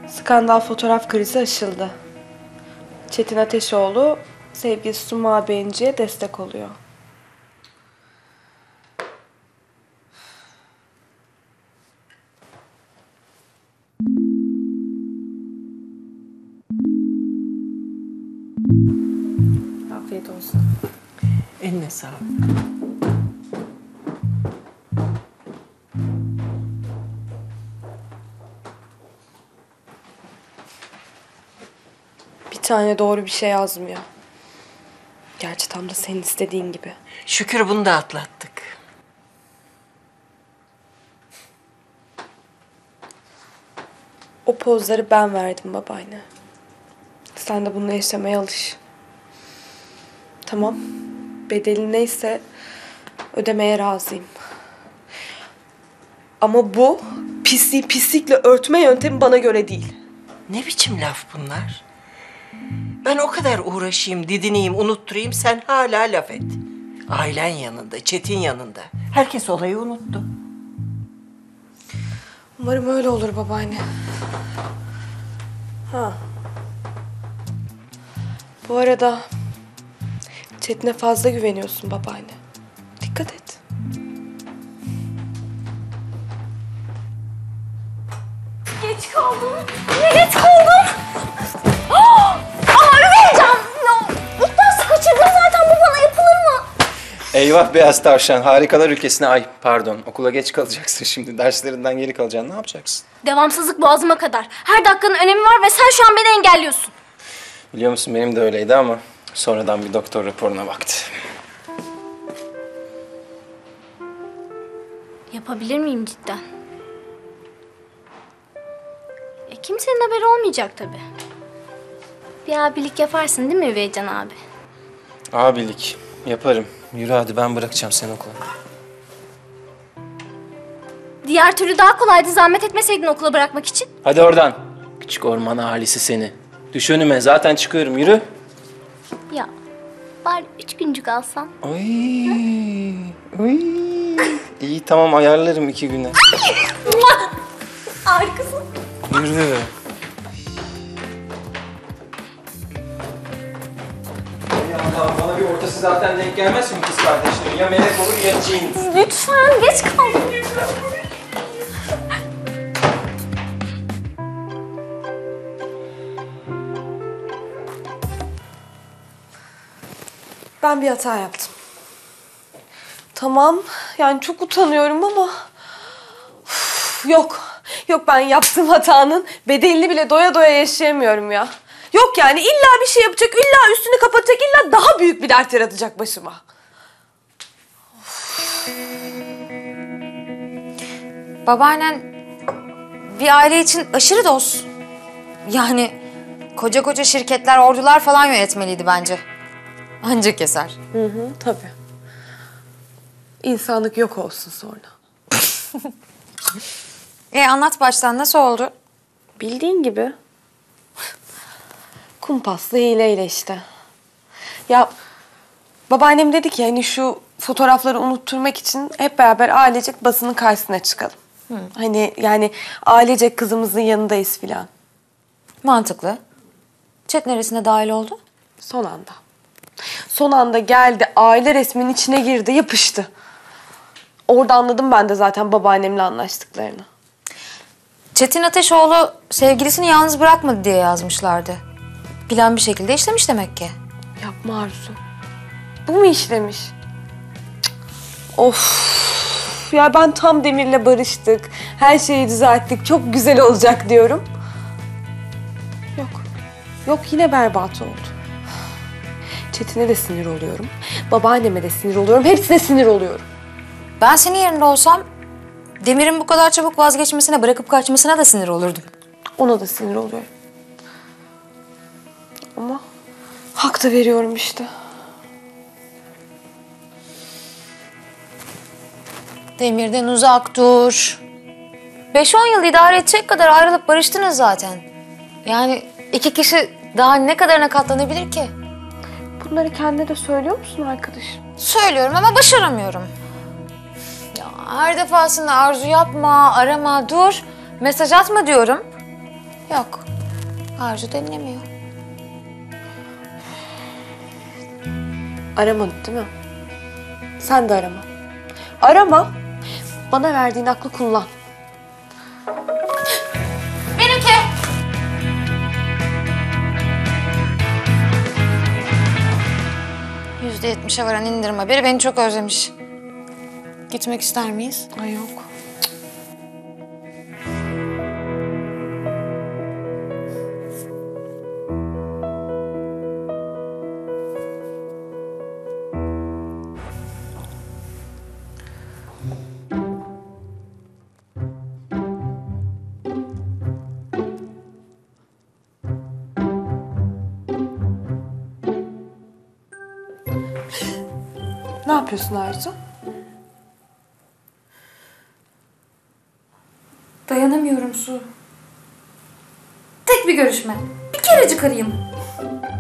Skandal fotoğraf krizi aşıldı. Çetin Ateşoğlu sevgilisi Suma Benci'ye destek oluyor. Afiyet olsun. Eline sağlık. Bir tane doğru bir şey yazmıyor. Gerçi tam da senin istediğin gibi. Şükür bunu da atlattık. O pozları ben verdim babaanne. Sen de bununla yaşamaya alış. Tamam. Bedeli neyse ödemeye razıyım. Ama bu pisliği pislikle örtme yöntemi bana göre değil. Ne biçim laf bunlar? Ben o kadar uğraşayım, didineyim, unutturayım, sen hala laf et. Ailen yanında, Çetin yanında. Herkes olayı unuttu. Umarım öyle olur babaanne. Ha. Bu arada Çetin'e fazla güveniyorsun babaanne. Dikkat et. Geç kaldım. Yine geç kaldım. Ağrıyacağım. İlk dersi kaçırdım zaten. Bu bana yapılır mı? Eyvah beyaz tavşan, harikalar ülkesine ay pardon okula geç kalacaksın şimdi. Derslerinden geri kalacaksın, ne yapacaksın? Devamsızlık boğazıma kadar. Her dakikanın önemi var ve sen şu an beni engelliyorsun. Biliyor musun benim de öyleydi ama sonradan bir doktor raporuna baktı. Yapabilir miyim cidden? Kimsenin haberi olmayacak tabii. Bir abilik yaparsın değil mi Üveycan abi? Abilik yaparım. Yürü hadi ben bırakacağım seni okula. Diğer türlü daha kolaydı zahmet etmeseydin okula bırakmak için. Hadi oradan. Küçük orman ahalisi seni. Düş önüme zaten çıkıyorum yürü. Ya bari 3 güncük alsan. Ay, ay. İyi tamam ayarlarım 2 güne. Harikasın. Yürü. Ya Allah, bana bir ortası zaten denk gelmez mi kız kardeşlerim? Ya melek olur ya cin. Lütfen geç kaldım. Ben bir hata yaptım. Tamam, yani çok utanıyorum ama... Yok, yok ben yaptığım hatanın bedelini bile doya doya yaşayamıyorum ya. Yok yani illa bir şey yapacak, illa üstünü kapatacak, illa daha büyük bir dert yaratacak başıma. Babaannen bir aile için aşırı dost. Yani koca koca şirketler, ordular falan yönetmeliydi bence. Anca keser. Tabii. İnsanlık yok olsun sonra. Anlat baştan nasıl oldu? Bildiğin gibi. Kumpaslı hileyle işte. Ya babaannem dedi ki hani şu fotoğrafları unutturmak için hep beraber ailecek basının karşısına çıkalım. Hani yani ailecek kızımızın yanındayız filan. Mantıklı. Chat neresine dahil oldu? Son anda. Son anda geldi, aile resminin içine girdi, yapıştı. Orada anladım ben de zaten babaannemle anlaştıklarını. Çetin Ateşoğlu sevgilisini yalnız bırakmadı diye yazmışlardı. Plan bir şekilde işlemiş demek ki. Yapma Arzu. Bu mu işlemiş? Cık. Of. Ya ben tam Demir'le barıştık. Her şeyi düzelttik. Çok güzel olacak diyorum. Yok. Yok yine berbat oldu. Çetin'e de sinir oluyorum. Babaanneme de sinir oluyorum. Hepsine sinir oluyorum. Ben senin yerinde olsam Demir'in bu kadar çabuk vazgeçmesine, bırakıp kaçmasına da sinir olurdum. Ona da sinir oluyorum. Ama hak da veriyorum işte. Demir'den uzak dur. 5-10 yıl idare edecek kadar ayrılıp barıştınız zaten. Yani iki kişi daha ne kadarına katlanabilir ki? Bunları kendine de söylüyor musun arkadaşım? Söylüyorum ama başaramıyorum. Ya her defasında Arzu yapma, arama, dur, mesaj atma diyorum. Yok. Arzu dinlemiyor. Aramadı değil mi? Sen de arama. Arama. Bana verdiğin aklı kullan. Benimki. %70'e varan indirim haberi beni çok özlemiş. Gitmek ister miyiz? Ay yok. Ne yapıyorsun Arzu? Dayanamıyorum Su. Tek bir görüşme. Bir kerecik arayayım.